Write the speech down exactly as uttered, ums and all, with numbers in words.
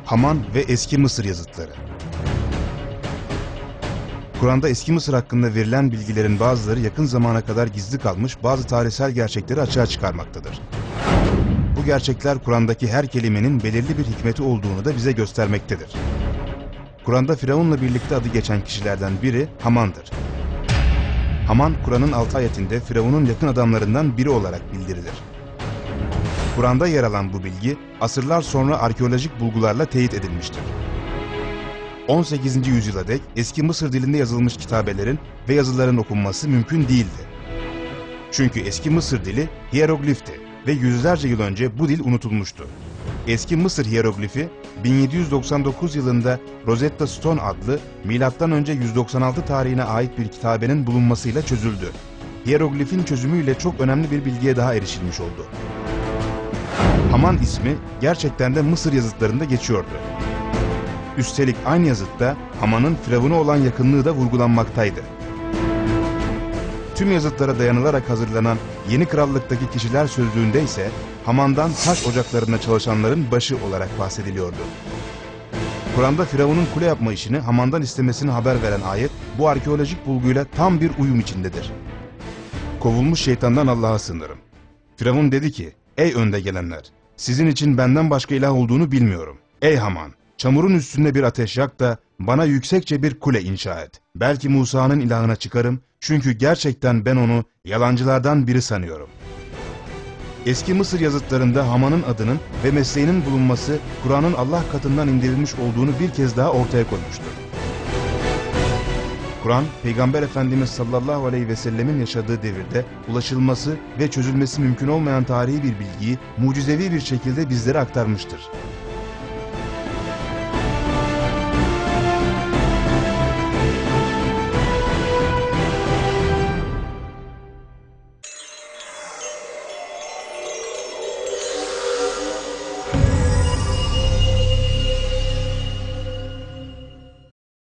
Haman ve Eski Mısır yazıtları. Kur'an'da Eski Mısır hakkında verilen bilgilerin bazıları yakın zamana kadar gizli kalmış bazı tarihsel gerçekleri açığa çıkarmaktadır. Bu gerçekler Kur'an'daki her kelimenin belirli bir hikmeti olduğunu da bize göstermektedir. Kur'an'da Firavun'la birlikte adı geçen kişilerden biri Haman'dır. Haman, Kur'an'ın altı ayetinde Firavun'un yakın adamlarından biri olarak bildirilir. Kur'an'da yer alan bu bilgi, asırlar sonra arkeolojik bulgularla teyit edilmiştir. on sekizinci yüzyıla dek eski Mısır dilinde yazılmış kitabelerin ve yazıların okunması mümkün değildi. Çünkü eski Mısır dili hiyeroglifti ve yüzlerce yıl önce bu dil unutulmuştu. Eski Mısır hiyeroglifi, bin yedi yüz doksan dokuz yılında Rosetta Stone adlı milattan önce yüz doksan altı tarihine ait bir kitabenin bulunmasıyla çözüldü. Hiyeroglifin çözümüyle çok önemli bir bilgiye daha erişilmiş oldu. Haman ismi gerçekten de Mısır yazıtlarında geçiyordu. Üstelik aynı yazıtta Haman'ın Firavun'a olan yakınlığı da vurgulanmaktaydı. Tüm yazıtlara dayanılarak hazırlanan Yeni Krallık'taki kişiler sözlüğünde ise Haman'dan taş ocaklarında çalışanların başı olarak bahsediliyordu. Kur'an'da Firavun'un kule yapma işini Haman'dan istemesini haber veren ayet bu arkeolojik bulguyla tam bir uyum içindedir. Kovulmuş şeytandan Allah'a sığınırım. Firavun dedi ki, ey önde gelenler, sizin için benden başka ilah olduğunu bilmiyorum. Ey Haman, çamurun üstünde bir ateş yak da bana yüksekçe bir kule inşa et. Belki Musa'nın ilahına çıkarım, çünkü gerçekten ben onu yalancılardan biri sanıyorum. Eski Mısır yazıtlarında Haman'ın adının ve mesleğinin bulunması Kur'an'ın Allah katından indirilmiş olduğunu bir kez daha ortaya koymuştur. Kur'an, Peygamber Efendimiz sallallahu aleyhi ve sellemin yaşadığı devirde ulaşılması ve çözülmesi mümkün olmayan tarihi bir bilgiyi mucizevi bir şekilde bizlere aktarmıştır.